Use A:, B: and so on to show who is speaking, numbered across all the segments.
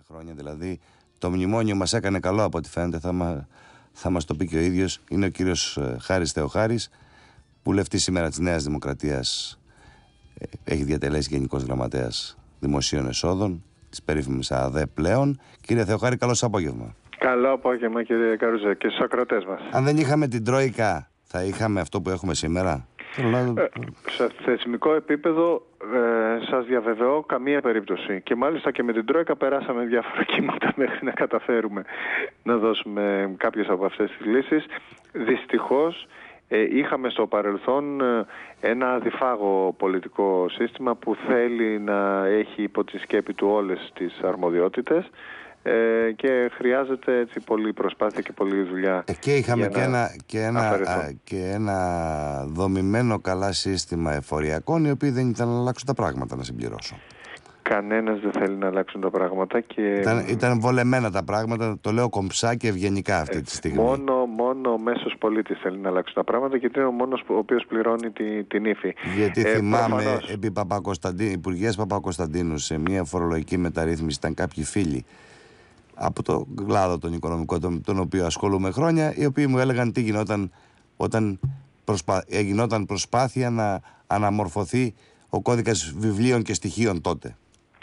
A: χρόνια δηλαδή. Το μνημόνιο μας έκανε καλό από ό,τι φαίνεται, θα μας το πει και ο ίδιος. Είναι ο κύριος Χάρης Θεοχάρης, βουλευτής σήμερα της Νέας Δημοκρατίας. Έχει διατελέσει Γενικός Γραμματέας Δημοσίων Εσόδων της περίφημης ΑΔΕ πλέον. Κύριε Θεοχάρη, καλώς απόγευμα.
B: Καλό απόγευμα, κύριε Καρούζα, και στους ακροατές μας.
A: Αν δεν είχαμε την Τρόικα, θα είχαμε αυτό που έχουμε σήμερα?
B: Σε θεσμικό επίπεδο σας διαβεβαιώ καμία περίπτωση. Και μάλιστα και με την Τρόικα περάσαμε διάφορα κύματα μέχρι να καταφέρουμε να δώσουμε κάποιες από αυτές τις λύσεις. Δυστυχώς είχαμε στο παρελθόν ένα αδιφάγο πολιτικό σύστημα που θέλει να έχει υπό τη σκέπη του όλες τις αρμοδιότητες και χρειάζεται έτσι πολλή προσπάθεια και πολλή δουλειά.
A: Και είχαμε και ένα δομημένο καλά σύστημα εφοριακών, οι οποίοι δεν ήθελαν να αλλάξουν τα πράγματα, να συμπληρώσω.
B: Κανένας δεν θέλει να αλλάξουν τα πράγματα και...
A: Ήταν βολεμένα τα πράγματα, το λέω κομψά και ευγενικά αυτή τη στιγμή.
B: Μόνο ο μέσος πολίτης θέλει να αλλάξουν τα πράγματα και είναι ο μόνος ο οποίος πληρώνει την ύφη.
A: Γιατί θυμάμαι επί Υπουργείας Παπακοσταντίνου σε μια φορολογική μεταρρύθμιση ήταν κάποιοι φίλοι από το κλάδο των οικονομικών, τον οποίο ασχολούμαι χρόνια, οι οποίοι μου έλεγαν τι γινόταν όταν γινόταν προσπάθεια να αναμορφωθεί ο κώδικας βιβλίων και στοιχείων τότε.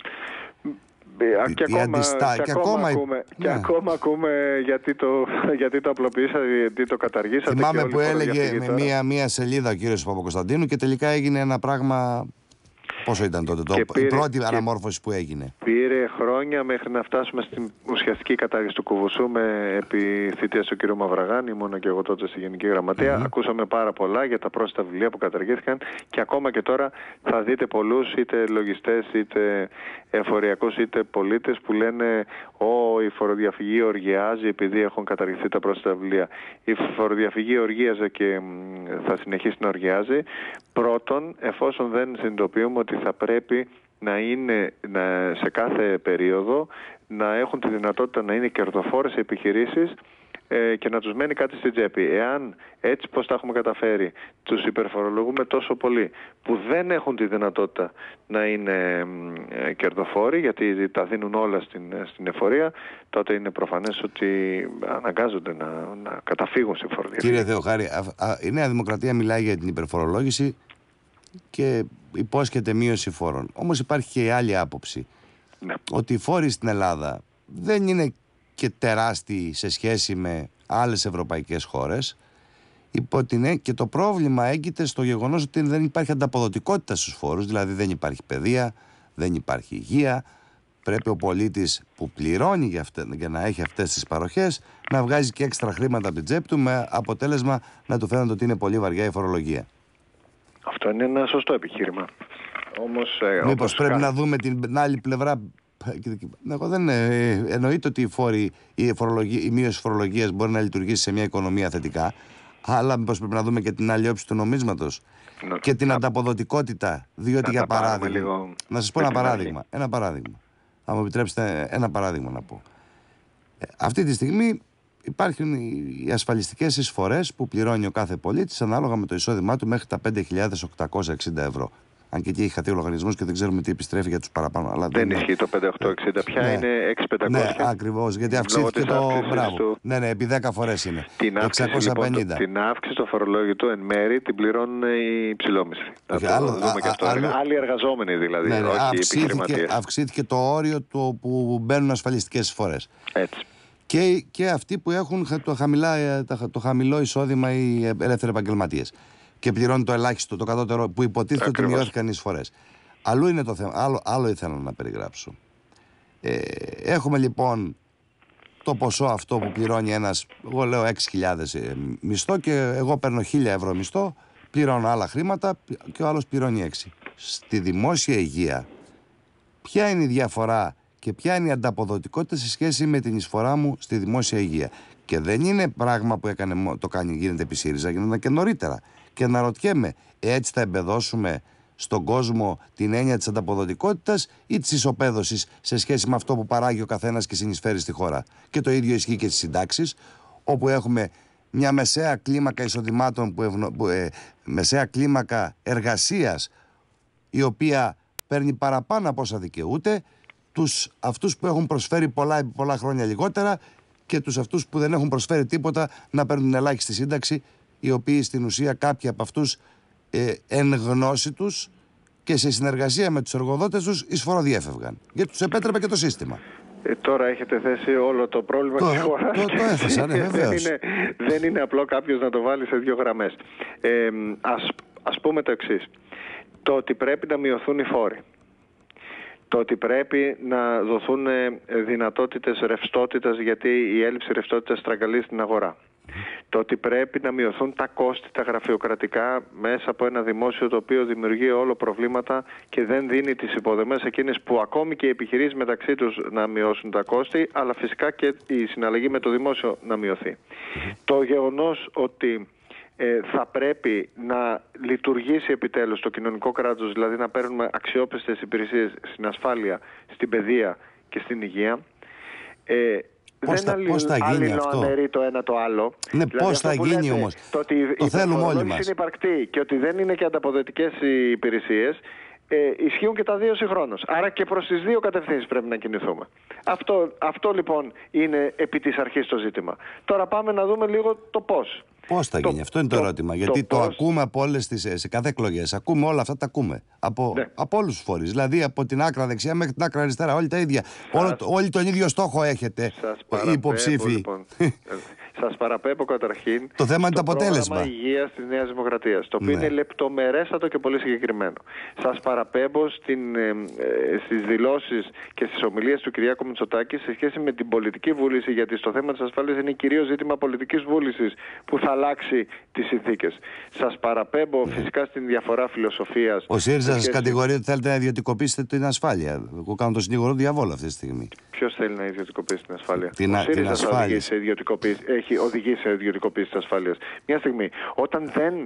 B: Και ακόμα ακούμε γιατί το απλοποιήσατε, γιατί το καταργήσατε.
A: Θυμάμαι που έλεγε με μία σελίδα ο κύριος Παπακοσταντίνου και τελικά έγινε ένα πράγμα. Πόσο ήταν τότε η πρώτη αναμόρφωση που έγινε?
B: Πήρε χρόνια μέχρι να φτάσουμε στην ουσιαστική κατάργηση του κουβουσού με επιθυμία του κ. Μαυραγάνη. Ήμουν και εγώ τότε στη Γενική Γραμματεία. Ακούσαμε πάρα πολλά για τα πρόσθετα βιβλία που καταργήθηκαν και ακόμα και τώρα θα δείτε πολλούς είτε λογιστές είτε εφοριακούς είτε πολίτες που λένε η φοροδιαφυγή οργιάζει επειδή έχουν καταργηθεί τα πρόσθετα βιβλία. Η φοροδιαφυγή οργίαζε και θα συνεχίσει να οργιάζει. Πρώτον, εφόσον δεν συνειδητοποιούμε ότι θα πρέπει να είναι σε κάθε περίοδο να έχουν τη δυνατότητα να είναι κερδοφόρες επιχειρήσεις και να τους μένει κάτι στην τσέπη. Εάν έτσι πως τα έχουμε καταφέρει τους υπερφορολογούμε τόσο πολύ που δεν έχουν τη δυνατότητα να είναι κερδοφόροι γιατί τα δίνουν όλα στην εφορία, τότε είναι προφανές ότι αναγκάζονται να καταφύγουν στη φοροδιαφυγή.
A: Κύριε Θεοχάρη, η Νέα Δημοκρατία μιλάει για την υπερφορολόγηση και υπόσχεται μείωση φόρων. Όμως υπάρχει και η άλλη άποψη, ότι οι φόροι στην Ελλάδα δεν είναι και τεράστιοι σε σχέση με άλλες ευρωπαϊκές χώρες, και το πρόβλημα έγκυται στο γεγονός ότι δεν υπάρχει ανταποδοτικότητα στους φόρους, δηλαδή δεν υπάρχει παιδεία, δεν υπάρχει υγεία. Πρέπει ο πολίτης που πληρώνει για να έχει αυτές τις παροχές να βγάζει και έξτρα χρήματα από την τσέπη του, με αποτέλεσμα να του φαίνεται ότι είναι πολύ βαριά η φορολογία.
B: Αυτό είναι ένα σωστό επιχείρημα. Όμως,
A: μήπως πρέπει να δούμε την άλλη πλευρά? Εγώ δεν εννοείται ότι η μείωση φορολογίας μπορεί να λειτουργήσει σε μια οικονομία θετικά, αλλά μήπως πρέπει να δούμε και την άλλη όψη του νομίσματος και την ανταποδοτικότητα, διότι για παράδειγμα, να σας πω ένα παράδειγμα, αν μου επιτρέψετε ένα παράδειγμα να πω. Αυτή τη στιγμή υπάρχουν οι ασφαλιστικές εισφορές που πληρώνει ο κάθε πολίτης ανάλογα με το εισόδημά του μέχρι τα 5.860 ευρώ. Αν και εκεί έχει χαθεί ο λογαριασμός και δεν ξέρουμε τι επιστρέφει για τους παραπάνω. Αλλά
B: δεν ισχύει το 5.860 πια, είναι 6.500.
A: Ναι, ακριβώς, γιατί αυξήθηκε το μπράβο. Ναι, επί 10 φορές είναι.
B: Την αύξηση του φορολόγητου εν μέρη την πληρώνουν οι υψηλόμισθοι. Άλλοι εργαζόμενοι δηλαδή,
A: ναι,
B: όχι οι επιχειρηματίες.
A: Αυξήθηκε το όριο που μπαίνουν ασφαλιστικές εισφορές.
B: Έτσι.
A: Και αυτοί που έχουν το χαμηλό εισόδημα οι ελεύθεροι επαγγελματίες. Και πληρώνει το ελάχιστο, το κατώτερο, που υποτίθεται ότι μειώθηκαν οι εισφορές. Αλλού είναι το θέμα. Άλλο ήθελα να περιγράψω. Έχουμε λοιπόν το ποσό αυτό που πληρώνει ένας, εγώ λέω 6.000 μισθό και εγώ παίρνω 1.000 ευρώ μισθό, πληρώνω άλλα χρήματα και ο άλλος πληρώνει 6. Στη δημόσια υγεία, ποια είναι η διαφορά και ποια είναι η ανταποδοτικότητα σε σχέση με την εισφορά μου στη δημόσια υγεία? Και δεν είναι πράγμα που γίνεται επί ΣΥΡΙΖΑ, γίνονταν και νωρίτερα. Και αναρωτιέμαι, έτσι θα εμπεδώσουμε στον κόσμο την έννοια της ανταποδοτικότητας ή της ισοπαίδωσης σε σχέση με αυτό που παράγει ο καθένας και συνεισφέρει στη χώρα? Και το ίδιο ισχύει και στις συντάξεις, όπου έχουμε μια μεσαία κλίμακα εισοδημάτων, μεσαία κλίμακα εργασίας, η οποία παίρνει παραπάνω από όσα δικαιούται, αυτούς που έχουν προσφέρει πολλά χρόνια λιγότερα και αυτούς που δεν έχουν προσφέρει τίποτα να παίρνουν ελάχιστη σύνταξη, οι οποίοι στην ουσία κάποιοι από αυτούς εν γνώση τους και σε συνεργασία με τους εργοδότες τους εισφοροδιέφευγαν. Γιατί τους επέτρεπε και το σύστημα.
B: Τώρα έχετε θέσει όλο το πρόβλημα της χώρας.
A: Το έθεσα, ναι, βεβαίως.
B: Δεν είναι απλό κάποιος να το βάλει σε 2 γραμμές. Ας πούμε το εξής. Το ότι πρέπει να μειωθούν οι φόροι. Το ότι πρέπει να δοθούν δυνατότητες ρευστότητας, γιατί η έλλειψη ρευστότητας στραγγαλεί στην αγορά. Το ότι πρέπει να μειωθούν τα κόστη, τα γραφειοκρατικά, μέσα από ένα δημόσιο το οποίο δημιουργεί όλο προβλήματα και δεν δίνει τις υποδομές εκείνες που ακόμη και οι επιχειρήσεις μεταξύ τους να μειώσουν τα κόστη, αλλά φυσικά και η συναλλαγή με το δημόσιο να μειωθεί. Το γεγονός ότι θα πρέπει να λειτουργήσει επιτέλους το κοινωνικό κράτος, δηλαδή να παίρνουμε αξιόπιστες υπηρεσίες στην ασφάλεια, στην παιδεία και στην υγεία.
A: Πώς θα γίνει αυτό?
B: Αλληλοαναιρεί το ένα το άλλο.
A: Ναι,
B: δηλαδή
A: πώς θα γίνει όμως? Το θέλουμε όλοι μας.
B: Είναι υπαρκτή και ότι δεν είναι και ανταποδοτικές οι υπηρεσίες. Ισχύουν και τα δύο συγχρόνως. Άρα και προς τις δύο κατευθύνσεις πρέπει να κινηθούμε. Αυτό λοιπόν είναι επί της αρχής το ζήτημα. Τώρα πάμε να δούμε λίγο το πώς.
A: Πώς θα γίνει, αυτό είναι το ερώτημα. Γιατί το ακούμε από όλες σε κάθε εκλογές. Ακούμε όλα αυτά, τα ακούμε. Από όλους τους φορείς. Δηλαδή από την άκρα δεξιά μέχρι την άκρα αριστερά. Όλοι τα ίδια. Όλοι τον ίδιο στόχο έχετε οι υποψήφοι.
B: Λοιπόν, σας παραπέμπω καταρχήν.
A: Το θέμα είναι το αποτέλεσμα.
B: Πρόγραμμα υγείας της Νέας Δημοκρατίας, το οποίο είναι λεπτομερέστατο και πολύ συγκεκριμένο. Σας παραπέμπω στις δηλώσεις και στις ομιλίες του Κυριάκου Μητσοτάκη σε σχέση με την πολιτική βούληση, γιατί στο θέμα της ασφάλειας είναι κυρίως ζήτημα πολιτικής βούλησης που θα αλλάξει τις συνθήκες. Σας παραπέμπω φυσικά στην διαφορά φιλοσοφίας.
A: Ο ΣΥΡΙΖΑ σας κατηγορεί ότι θέλετε να ιδιωτικοποιήσετε την ασφάλεια. Εγώ κάνω το συνήγορο διαβόλου αυτή τη στιγμή.
B: Ποιος θέλει να ιδιωτικοποιήσει την ασφάλεια?
A: Την ασφάλεια.
B: Έχει οδηγήσει σε ιδιωτικοποίηση της ασφάλειας. Μια στιγμή, όταν δεν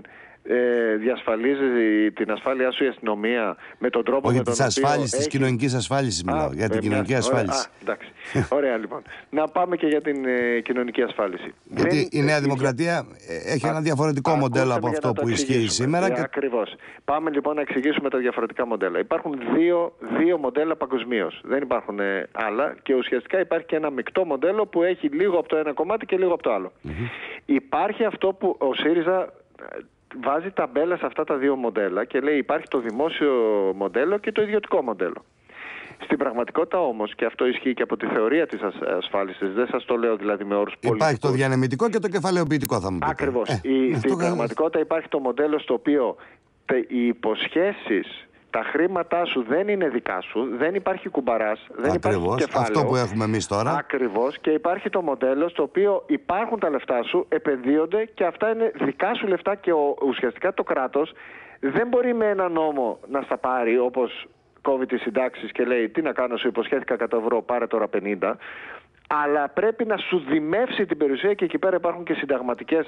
B: διασφαλίζει την ασφάλειά σου η αστυνομία με τον τρόπο
A: όχι,
B: με τον
A: της ασφάλισης, της κοινωνικής ασφάλισης μιλάω. Για την κοινωνική ασφάλιση.
B: Εντάξει. Ωραία λοιπόν. Να πάμε και για την κοινωνική ασφάλιση.
A: Γιατί η Νέα Δημοκρατία έχει ένα διαφορετικό μοντέλο από αυτό που ισχύει σήμερα.
B: Ακριβώς. Πάμε λοιπόν να εξηγήσουμε τα διαφορετικά μοντέλα. Υπάρχουν δύο μοντέλα παγκοσμίως. Δεν υπάρχουν άλλα και ουσιαστικά υπάρχει και ένα μεικτό μοντέλο που έχει λίγο από το ένα κομμάτι και λίγο από το άλλο. Υπάρχει αυτό που ο ΣΥΡΙΖΑ βάζει ταμπέλα σε αυτά τα δύο μοντέλα και λέει υπάρχει το δημόσιο μοντέλο και το ιδιωτικό μοντέλο. Στην πραγματικότητα όμως, και αυτό ισχύει και από τη θεωρία της ασφάλισης, δεν σας το λέω δηλαδή με όρους πολιτικούς.
A: Υπάρχει το διανεμητικό και το κεφαλαιοποιητικό, θα μου πείτε.
B: Ακριβώς. Στην πραγματικότητα υπάρχει το μοντέλο στο οποίο οι υποσχέσεις, τα χρήματά σου δεν είναι δικά σου, δεν υπάρχει κουμπαράς, δεν υπάρχει κεφάλαιο.
A: Αυτό που έχουμε εμείς τώρα.
B: Ακριβώς. Και υπάρχει το μοντέλο στο οποίο υπάρχουν τα λεφτά σου, επενδύονται και αυτά είναι δικά σου λεφτά και ουσιαστικά το κράτος δεν μπορεί με ένα νόμο να στα πάρει, όπως κόβει τις συντάξεις και λέει τι να κάνω, σου υποσχέθηκα 100 ευρώ, πάρε τώρα 50. Αλλά πρέπει να σου δημεύσει την περιουσία και εκεί πέρα υπάρχουν και συνταγματικές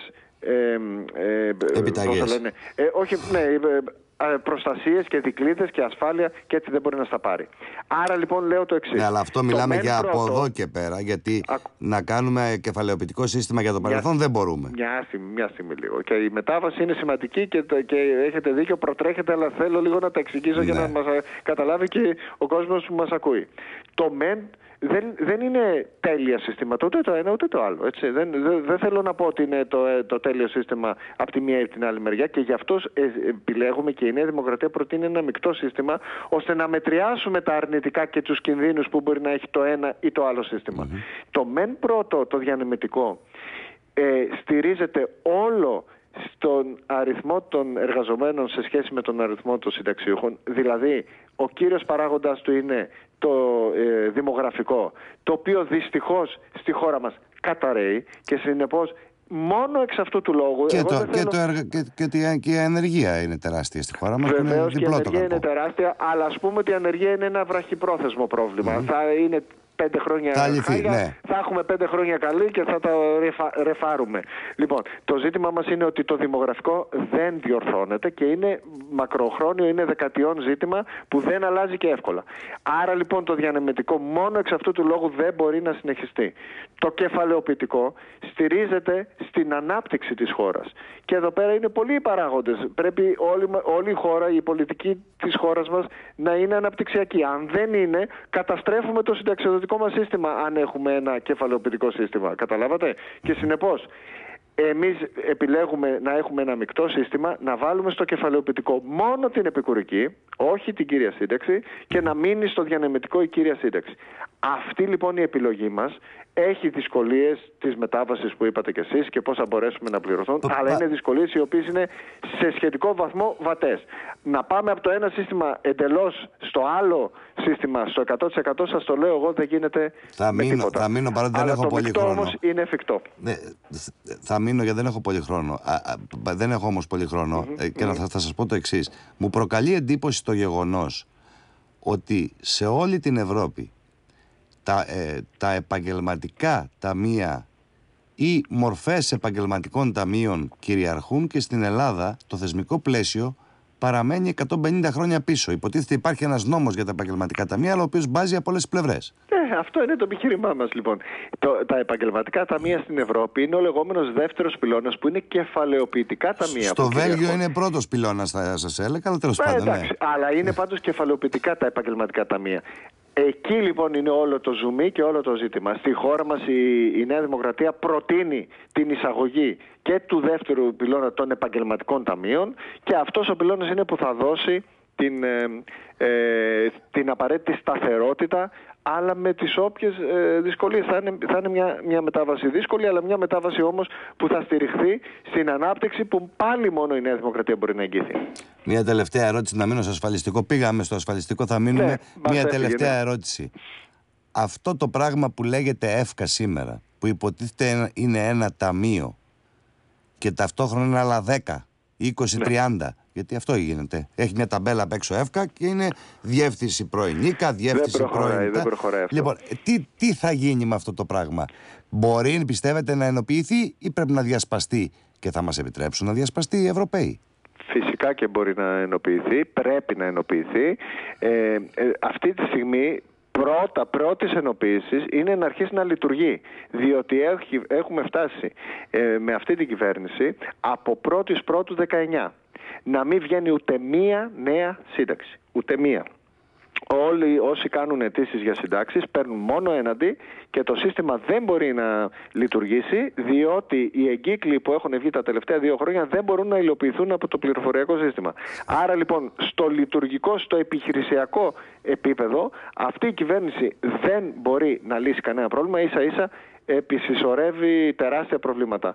A: επιταγές.
B: Προστασίες και δικλείδες και ασφάλεια και έτσι δεν μπορεί να στα πάρει. Άρα λοιπόν λέω το εξής.
A: Ναι, αλλά αυτό μιλάμε για από εδώ και πέρα, γιατί να κάνουμε κεφαλαιοποιητικό σύστημα για το παρελθόν δεν μπορούμε.
B: Μια στιγμή λίγο. Και η μετάβαση είναι σημαντική και έχετε δίκιο, προτρέχετε, αλλά θέλω λίγο να τα εξηγήσω για να μας καταλάβει και ο κόσμος που μας ακούει. Το ΜΕΝ δεν είναι τέλεια συστήματα, ούτε το ένα ούτε το άλλο. Έτσι. Δεν θέλω να πω ότι είναι το τέλειο σύστημα από τη μία ή την άλλη μεριά και γι' αυτό επιλέγουμε και η Νέα Δημοκρατία προτείνει ένα μεικτό σύστημα ώστε να μετριάσουμε τα αρνητικά και τους κινδύνους που μπορεί να έχει το ένα ή το άλλο σύστημα. Το ΜΕΝ πρώτο, το διανεμητικό, στηρίζεται όλο στον αριθμό των εργαζομένων σε σχέση με τον αριθμό των συνταξιούχων. Δηλαδή, ο κύριος παράγοντας του είναι το δημογραφικό, το οποίο δυστυχώς στη χώρα μας καταραίει και συνεπώς μόνο εξ αυτού του λόγου...
A: Και η ανεργία είναι τεράστια στη χώρα μας.
B: Βεβαίως και η ανεργία είναι τεράστια, αλλά ας πούμε ότι η ανεργία είναι ένα βραχυπρόθεσμο πρόβλημα. Θα είναι 5 χρόνια
A: θα
B: θα έχουμε 5 χρόνια καλή και θα τα ρεφάρουμε. Λοιπόν, το ζήτημα μας είναι ότι το δημογραφικό δεν διορθώνεται και είναι μακροχρόνιο, είναι δεκαετιών ζήτημα που δεν αλλάζει και εύκολα. Άρα λοιπόν το διανεμητικό μόνο εξ αυτού του λόγου δεν μπορεί να συνεχιστεί. Το κεφαλαιοποιητικό στηρίζεται στην ανάπτυξη της χώρας. Και εδώ πέρα είναι πολλοί οι παράγοντες. Πρέπει όλη η χώρα, η πολιτική της χώρας μας να είναι αναπτυξιακή. Αν δεν είναι, καταστρέφουμε το συνταξιοδοτικό μας σύστημα αν έχουμε ένα κεφαλαιοποιητικό σύστημα. Καταλάβατε? Και συνεπώς, εμείς επιλέγουμε να έχουμε ένα μεικτό σύστημα, να βάλουμε στο κεφαλαιοποιητικό μόνο την επικουρική, όχι την κύρια σύνταξη, και να μείνει στο διανεμητικό η κύρια σύνταξη. Αυτή λοιπόν η επιλογή μας έχει δυσκολίες της μετάβασης που είπατε κι εσείς και πώς θα μπορέσουμε να πληρωθούν, αλλά είναι δυσκολίες οι οποίες είναι σε σχετικό βαθμό βατές. Να πάμε από το ένα σύστημα εντελώς στο άλλο σύστημα, στο 100% σας το λέω εγώ, δεν γίνεται με τίποτα.
A: Θα μείνω παρότι δεν έχω πολύ χρόνο.
B: Όμως είναι εφικτό.
A: Θα μείνω γιατί δεν έχω πολύ χρόνο. Δεν έχω όμως πολύ χρόνο και θα σας πω το εξής. Μου προκαλεί εντύπωση το γεγονός ότι σε όλη την Ευρώπη τα επαγγελματικά ταμεία ή μορφές επαγγελματικών ταμείων κυριαρχούν και στην Ελλάδα το θεσμικό πλαίσιο παραμένει 150 χρόνια πίσω. Υποτίθεται υπάρχει ένας νόμος για τα επαγγελματικά ταμεία, αλλά ο οποίος μπάζει από όλες τις πλευρές.
B: Αυτό είναι το επιχείρημά μας λοιπόν. Τα επαγγελματικά ταμεία στην Ευρώπη είναι ο λεγόμενος δεύτερος πυλώνας που είναι κεφαλαιοποιητικά ταμεία.
A: Στο Βέλγιο είναι πρώτος πυλώνας, θα σας έλεγα, αλλά τέλος πάντων.
B: Εντάξει, αλλά είναι πάντως κεφαλαιοποιητικά τα επαγγελματικά ταμεία. Εκεί λοιπόν είναι όλο το ζουμί και όλο το ζήτημα. Στη χώρα μας η Νέα Δημοκρατία προτείνει την εισαγωγή και του δεύτερου πυλώνα των επαγγελματικών ταμείων και αυτός ο πυλώνας είναι που θα δώσει την απαραίτητη σταθερότητα, αλλά με τις όποιες δυσκολίες. Θα είναι μια μετάβαση δύσκολη, αλλά μια μετάβαση όμως που θα στηριχθεί στην ανάπτυξη που πάλι μόνο η Νέα Δημοκρατία μπορεί να εγγύθει.
A: Μια τελευταία ερώτηση, να μείνω στο ασφαλιστικό. Πήγαμε στο ασφαλιστικό, θα μείνουμε. Ναι, μια τελευταία ερώτηση. Αυτό το πράγμα που λέγεται ΕΦΚΑ σήμερα, που υποτίθεται είναι ένα ταμείο και ταυτόχρονα είναι άλλα 10, 20, 30. Γιατί αυτό γίνεται. Έχει μια ταμπέλα απ' έξω ΕΦΚΑ και είναι διεύθυνση πρωινίκα, διεύθυνση πρωινικά.
B: Δεν προχωράει αυτό.
A: Λοιπόν, τι θα γίνει με αυτό το πράγμα? Μπορεί, πιστεύετε, να ενοποιηθεί ή πρέπει να διασπαστεί και θα μας επιτρέψουν να διασπαστεί οι Ευρωπαίοι?
B: Φυσικά και μπορεί να ενοποιηθεί, πρέπει να ενοποιηθεί. Αυτή τη στιγμή πρώτης ενοποίησης είναι να αρχίσει να λειτουργεί. Διότι έχουμε φτάσει με αυτή την κυβέρνηση από 1η Πρώτου 19 να μην βγαίνει ούτε μία νέα σύνταξη. Ούτε μία. Όλοι όσοι κάνουν αιτήσεις για συντάξεις παίρνουν μόνο έναντι και το σύστημα δεν μπορεί να λειτουργήσει, διότι οι εγκύκλοι που έχουν βγει τα τελευταία 2 χρόνια δεν μπορούν να υλοποιηθούν από το πληροφοριακό σύστημα. Άρα λοιπόν στο λειτουργικό, στο επιχειρησιακό επίπεδο αυτή η κυβέρνηση δεν μπορεί να λύσει κανένα πρόβλημα, ίσα ίσα επισυσσωρεύει τεράστια προβλήματα.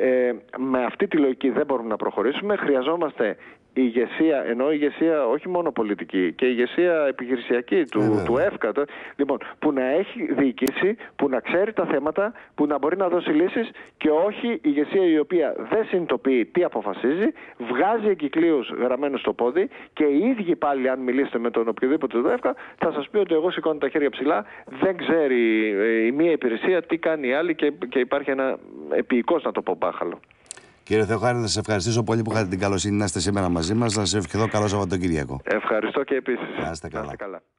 B: Με αυτή τη λογική δεν μπορούμε να προχωρήσουμε. Χρειαζόμαστε ηγεσία, ενώ ηγεσία όχι μόνο πολιτική, και ηγεσία επιχειρησιακή του ΕΦΚΑ, λοιπόν, που να έχει διοικήσει, που να ξέρει τα θέματα, που να μπορεί να δώσει λύσεις, και όχι ηγεσία η οποία δεν συνειδητοποιεί τι αποφασίζει, βγάζει εγκυκλίους γραμμένους στο πόδι και οι ίδιοι πάλι, αν μιλήσετε με τον οποιοδήποτε του ΕΦΚΑ, θα σας πει ότι εγώ σηκώνω τα χέρια ψηλά, δεν ξέρει η μία υπηρεσία τι κάνει η άλλη και υπάρχει ένα επίοικος, να το πω, μπάχαλο.
A: Κύριε Θεοχάρη, να σας ευχαριστήσω πολύ που είχατε την καλοσύνη να είστε σήμερα μαζί μας. Να σας ευχηθώ καλό Σαββατοκύριακο.
B: Ευχαριστώ και επίσης.
A: Να είστε καλά.